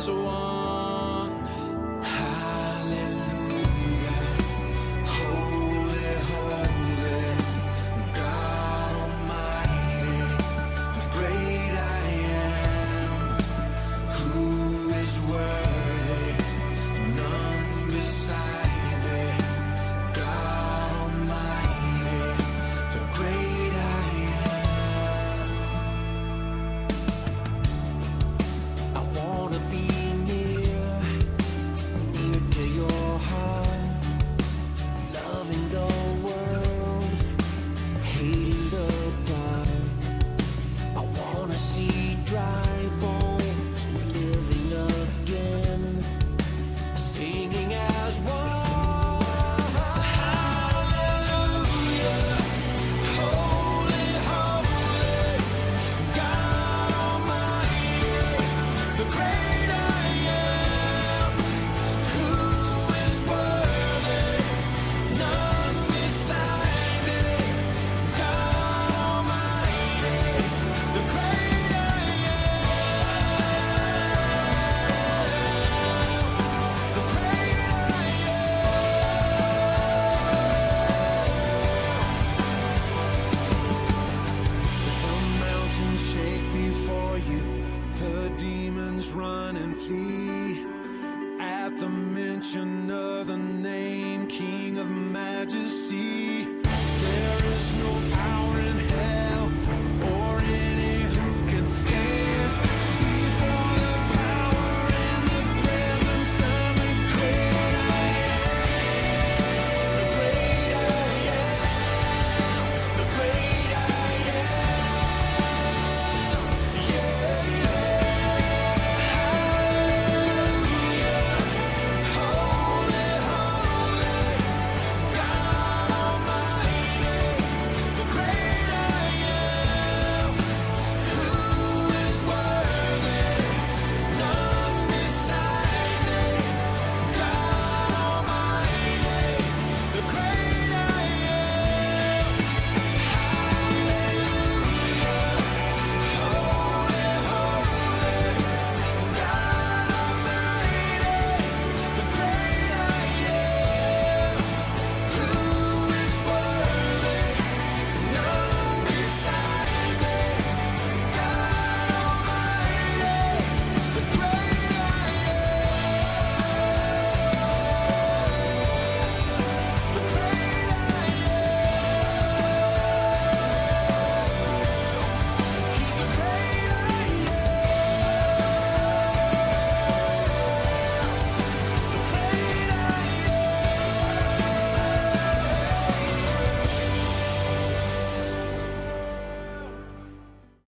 as one. Hallelujah, holy, holy, God Almighty, the great I am, who is worthy, none beside thee. God Almighty, the great I am. I wanna be near to your heart, loving the world, hating the dark. I wanna see dry bones living again, singing as one. Hallelujah, holy, holy, God Almighty, the great I am, who is worthy, none beside thee. God Almighty, the great I am, the great I am. The mountains shake before you, the demons run and flee at the mention of the name King of Majesty.